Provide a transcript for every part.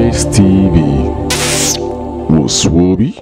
Ice TV. Woswobi.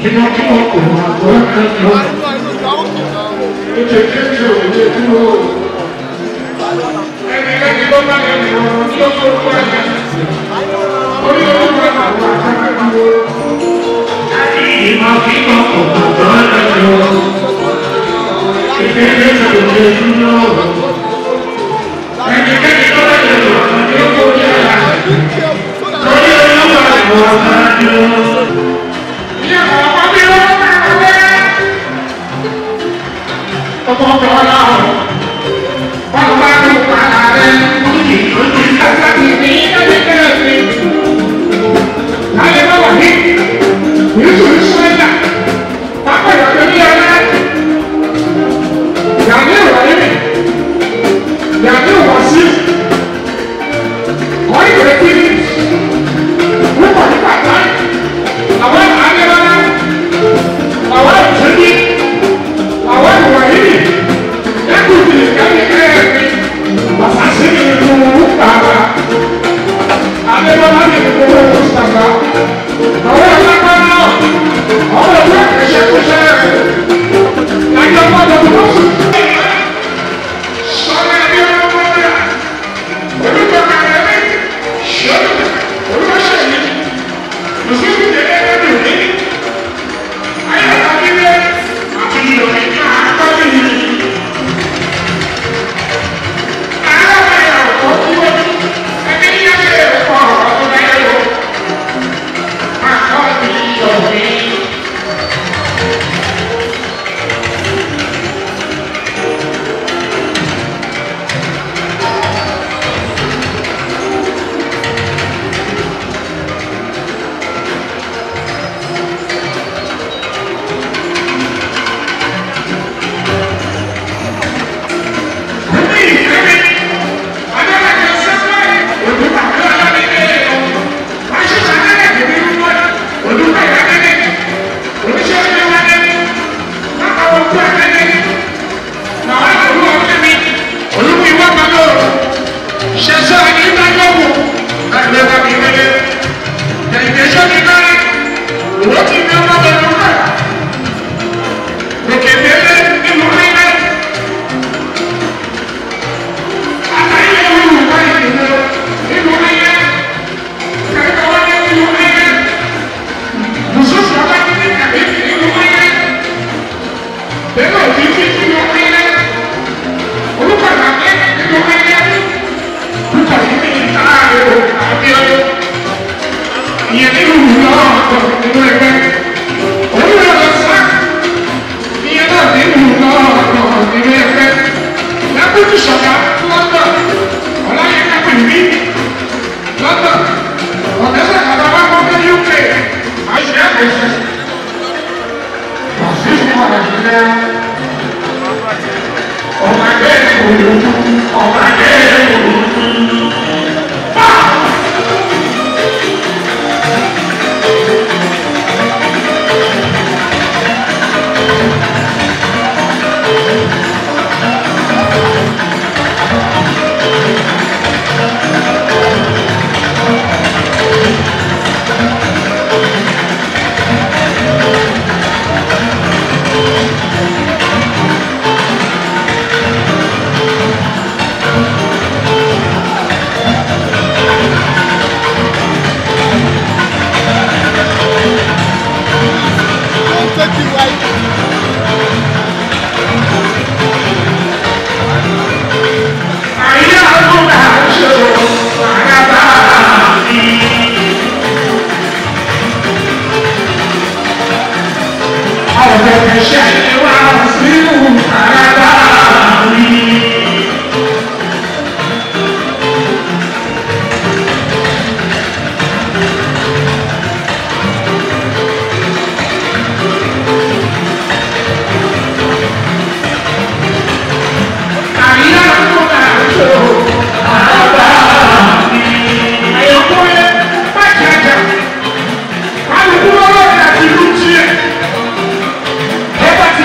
Ẹ bá ti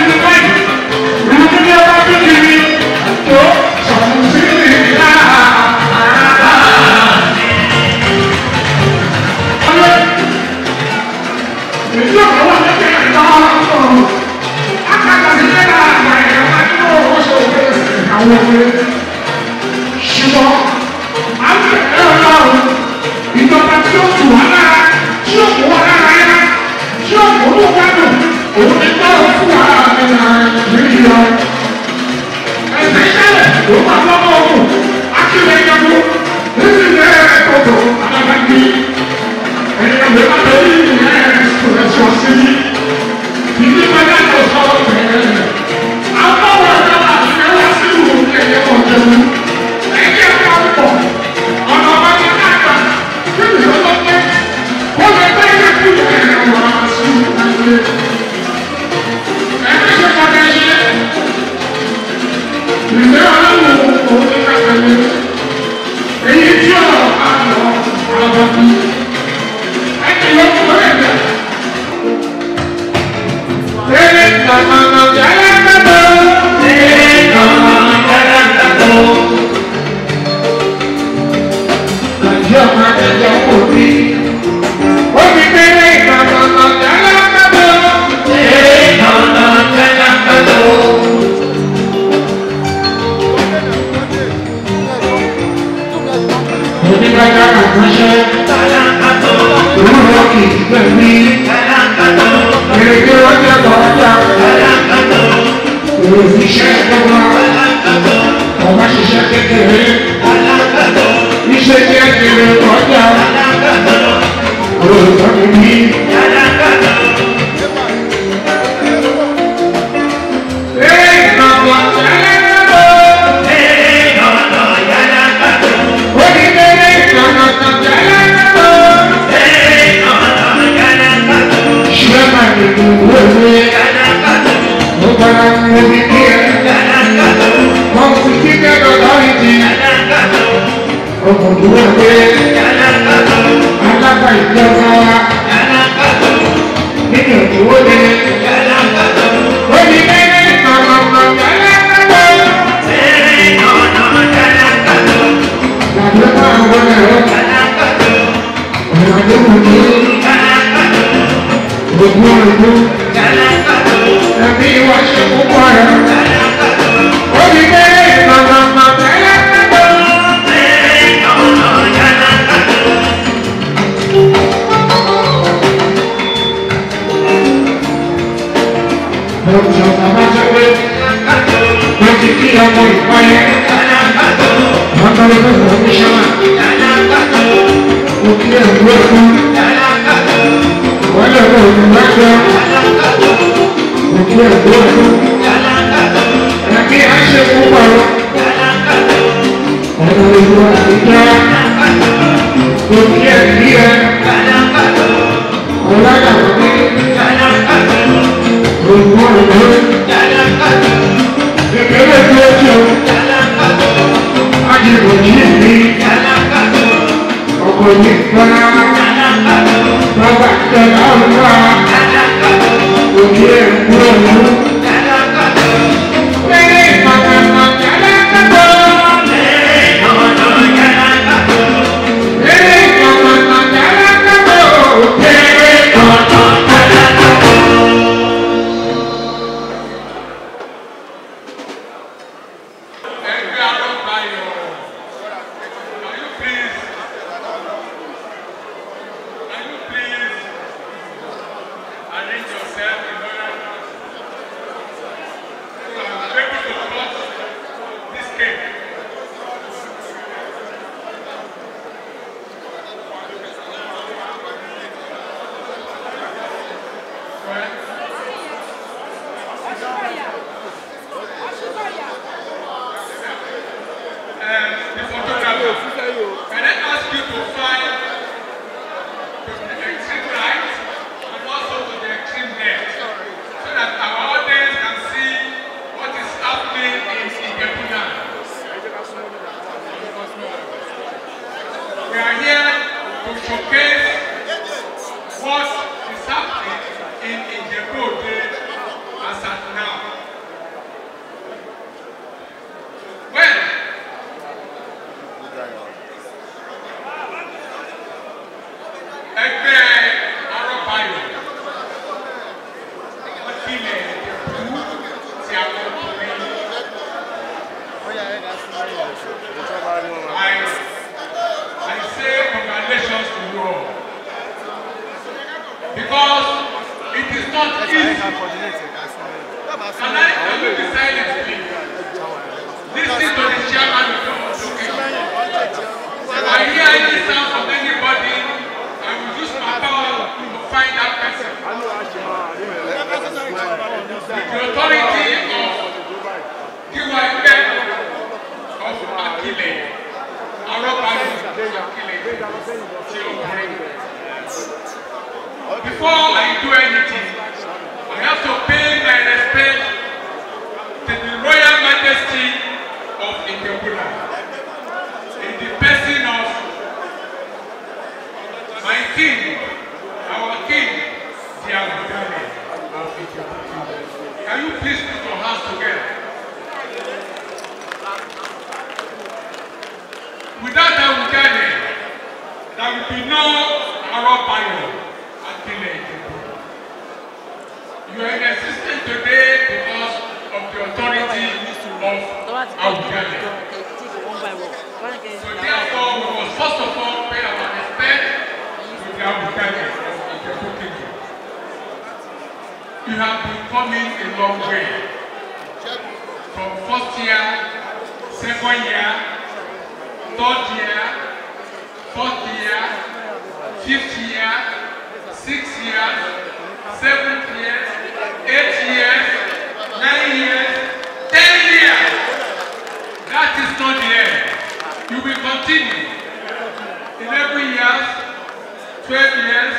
because it is not easy. Can you be silent, please? Listen to the chairman of the location. If I hear any sound from anybody, I will use my power to find that person. The authority of Giwaime of Akile, Arobari Akile, before I do anything, I have to pay my respect to the Royal Majesty of Ikebula, in the person of my king, our king, the Abudani of Ikebula. Can you please put your hands together? Without Abudani, there will be no Arobari. You are in existence today because of the authority of Abudani. So therefore, we must first of all pay our respect to the Abudani of the Kingdom. You have been coming a long way. From first year, second year, third year, fourth year, fifth year, 6 years, 7 years, 8 years, 9 years, 10 years. That is not the end. You will continue. 11 years, 12 years.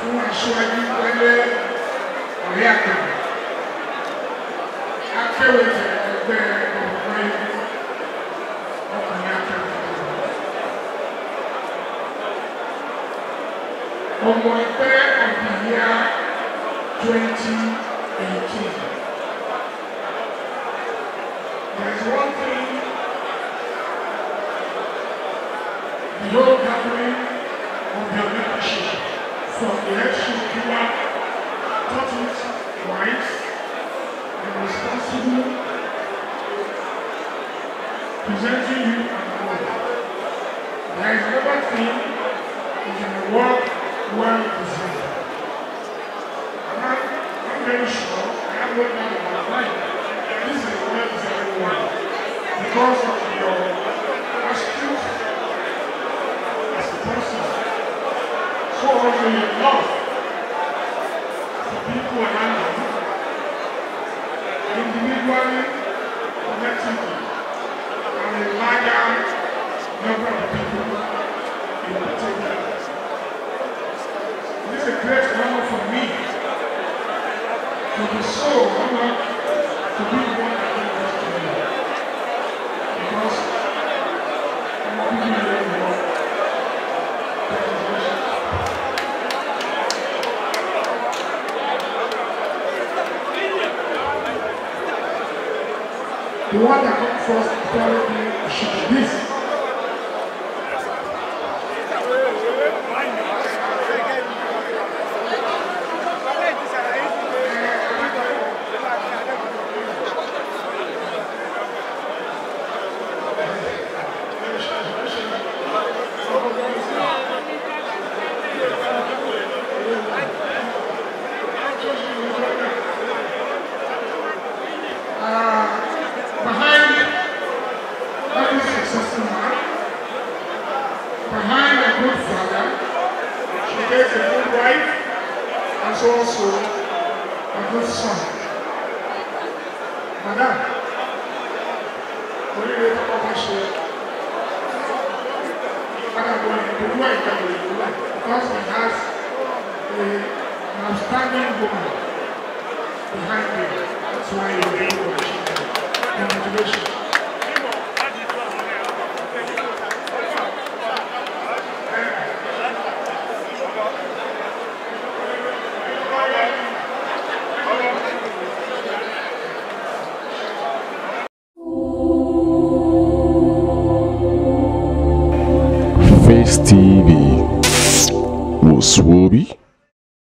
fún aṣáájú wọlé ọ̀rẹ́ àgbà akéwì ẹgbẹ́ ọ̀gbọ́n ọkùnrin akéwì ọmọ ẹgbẹ́ ọ̀gbìnìyà 2018. There is one thing the whole gathering of your membership from the election giver taught it wise and responsible, presenting you and the world. There is another thing you can work well designed. I'm very sure I have no doubt in my mind. This is a well designed one because of your astute as a person. So also your love for people around you, individually, collectively, and a larger number of people in particular. It is a great honor for me to be so honored to be one that I was to you. Because I'm giving you a lot. The one that comes first probably should be this. Behind a good father, she gets a good wife and also a good son. Madam, what do you talk about shit? Because he has an outstanding woman behind him. That's why you're able to achieve that. Congratulations. Face TV was Swoby.